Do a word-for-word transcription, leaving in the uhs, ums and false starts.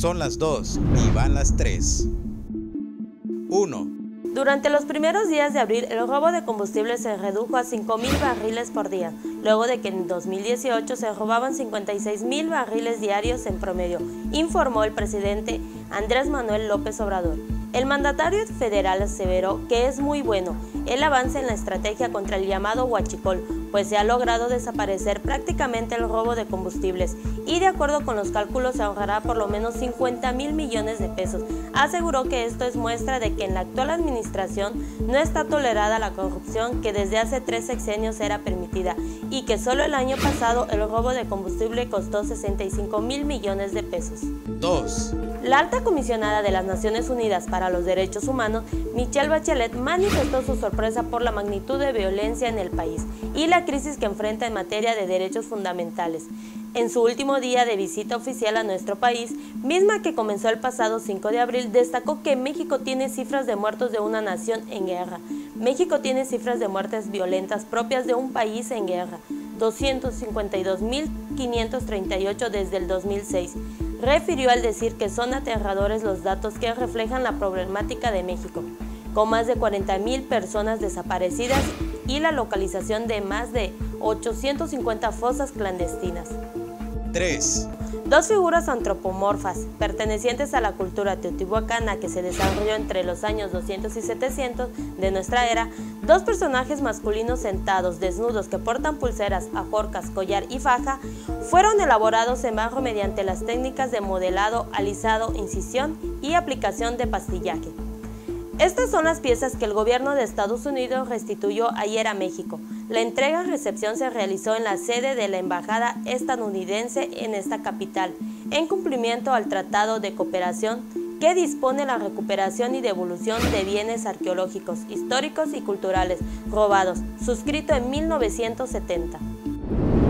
Son las dos y van las tres. uno. Durante los primeros días de abril, el robo de combustible se redujo a cinco mil barriles por día, luego de que en dos mil dieciocho se robaban cincuenta y seis mil barriles diarios en promedio, informó el presidente Andrés Manuel López Obrador. El mandatario federal aseveró que es muy bueno el avance en la estrategia contra el llamado huachicol, pues se ha logrado desaparecer prácticamente el robo de combustibles y de acuerdo con los cálculos se ahorrará por lo menos cincuenta mil millones de pesos. Aseguró que esto es muestra de que en la actual administración no está tolerada la corrupción que desde hace tres sexenios era permitida y que solo el año pasado el robo de combustible costó sesenta y cinco mil millones de pesos. dos. La alta comisionada de las Naciones Unidas para los Derechos Humanos, Michelle Bachelet, manifestó su sorpresa por la magnitud de violencia en el país y la crisis que enfrenta en materia de derechos fundamentales. En su último día de visita oficial a nuestro país, misma que comenzó el pasado cinco de abril, destacó que México tiene cifras de muertos de una nación en guerra. México tiene cifras de muertes violentas propias de un país en guerra, doscientos cincuenta y dos mil quinientos treinta y ocho desde el dos mil seis. Refirió al decir que son aterradores los datos que reflejan la problemática de México, con más de cuarenta mil personas desaparecidas y la localización de más de ochocientas cincuenta fosas clandestinas. tres. Dos figuras antropomorfas, pertenecientes a la cultura teotihuacana que se desarrolló entre los años doscientos y setecientos de nuestra era, dos personajes masculinos sentados, desnudos, que portan pulseras, ajorcas, collar y faja, fueron elaborados en barro mediante las técnicas de modelado, alisado, incisión y aplicación de pastillaje. Estas son las piezas que el gobierno de Estados Unidos restituyó ayer a México. La entrega-recepción se realizó en la sede de la embajada estadounidense en esta capital, en cumplimiento al Tratado de Cooperación que dispone la recuperación y devolución de bienes arqueológicos, históricos y culturales robados, suscrito en mil novecientos setenta.